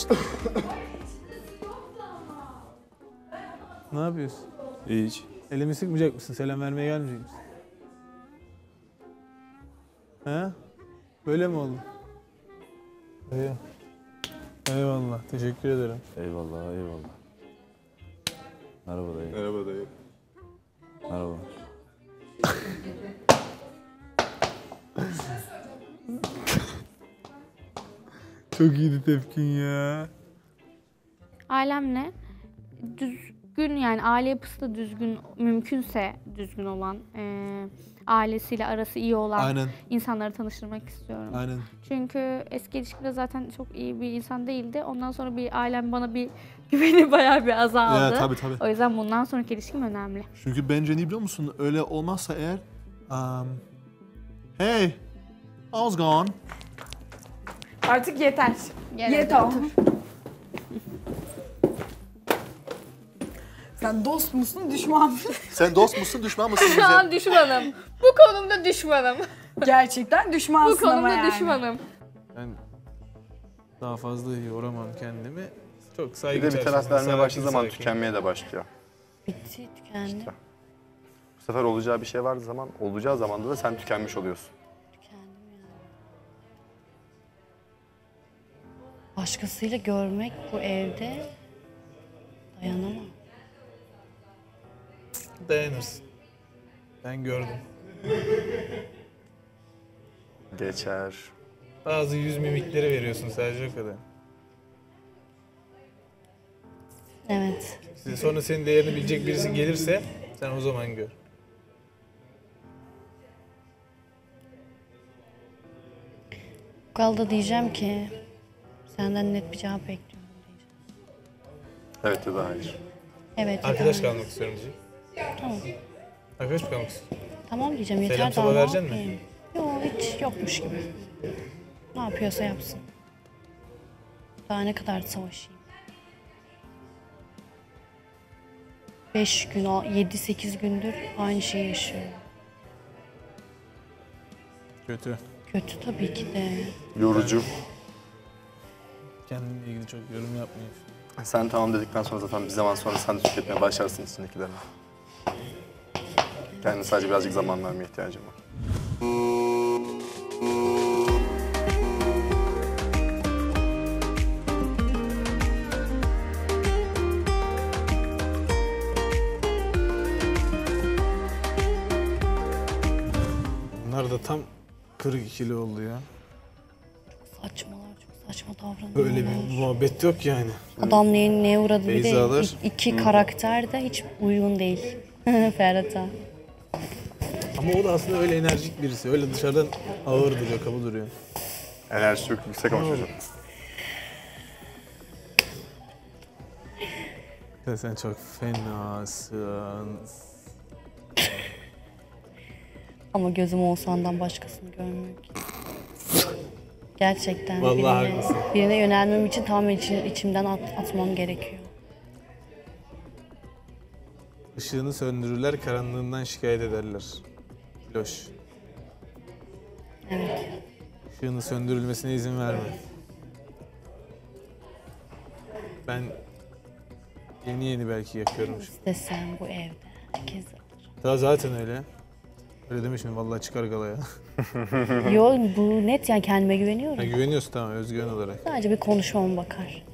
Ne yapıyorsun? Hiç. Elimi sıkmayacak mısın? Selam vermeye gelmeyecek misin? He? Böyle mi oldu? İyi. Eyvallah. Teşekkür ederim. Eyvallah, eyvallah. Merhaba dayı. Merhaba dayı. Merhaba. Çok iyiydi tepkin ya. Ailemle düzgün, yani aile yapısı da düzgün, mümkünse düzgün olan, ailesiyle arası iyi olan Aynen. insanları tanıştırmak istiyorum. Aynen. Çünkü eski ilişkimde zaten çok iyi bir insan değildi. Ondan sonra bir ailem bana bir güveni bayağı bir azaldı. Ya, tabii. O yüzden bundan sonraki ilişkim önemli. Çünkü bence ne biliyor musun? Öyle olmazsa eğer... hey! I was gone. Artık yeter. Yeter. Sen dost musun, düşman mısın? Sen dost musun, düşman mısın? Şu an düşmanım. Bu konumda düşmanım. Gerçekten düşmansın Bu ama konumda yani. düşmanım. Ben daha fazla yoramam kendimi. Çok Bir saygı de bir çerçevesinde, taraf vermeye başladığı zaman sakin. tükenmeye de başlıyor. Bitti, tükendi. Bu sefer olacağı bir şey var zaman, olacağı zamanda da sen tükenmiş oluyorsun. Tükendim yani. Başkasıyla görmek bu evde dayanamam. Dayanırsın. Ben gördüm. Geçer. Bazı yüz mimikleri veriyorsun sadece o kadar. Evet. Sonra senin değerini bilecek birisi gelirse sen o zaman gör. Galda diyeceğim ki senden net bir cevap bekliyorum diyeceğim. Evet ya da hayır. Evet. Arkadaş tamam. kalmak istiyorum diyecek. Tamam. Arkadaş mı kalmak istiyorsun? Tamam diyeceğim, yeter Selam daha sola ne vereceksin mi? yapayım? Yok, hiç yokmuş gibi. Ne yapıyorsa yapsın. Daha ne kadar savaşayım? 5 gün, 7-8 gündür aynı şeyi yaşıyorum. Kötü. Kötü tabii ki de. Yorucu. Kendimle ilgili çok yorum yapmayayım. Sen tamam dedikten sonra zaten bir zaman sonra sen de tüketmeye başlarsın içindekilerini. Kendine sadece birazcık zaman vermeye ihtiyacım var. Bunlar da tam 42 kilo oldu ya. Saçmalar, çok saçma davranıyorlar. Böyle bir muhabbet yok yani. Adam neye uğradı bir de Beyzalar. iki karakter de hiç uygun değil Ferhat'a. Ama o da aslında öyle enerjik birisi. Öyle dışarıdan ağır duruyor, kaba duruyor. Enerjisi çok yüksek ama çocuğum. Ya sen çok fenasın. Ama gözüm Oğuzhan'dan başkasını görmüyor ki. Gerçekten Vallahi haklısın. birine yönelmem için tamamen içimden atmam gerekiyor. Işığını söndürürler, karanlığından şikayet ederler. Loş. Evet. Işığını söndürülmesine izin verme. Ben yeni belki yakıyorum şimdi. İstesem bu evde herkes Daha zaten öyle. Öyle demiş mi? Vallahi çıkar galaya. Yok, bu net, yani kendime güveniyorum. Ha, güveniyorsun tamam, özgüven olarak. Sadece bir konuşmama bakar.